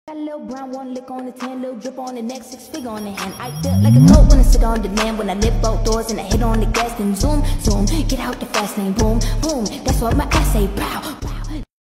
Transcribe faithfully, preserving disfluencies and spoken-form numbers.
Got a little brown, one lick on the tan, little drip on the neck, six figure on the hand. I feel like a goat when I sit on the land, when I lift both doors and I hit on the gas, then zoom, zoom, get out the fast lane, boom, boom. That's what my ass say, pow.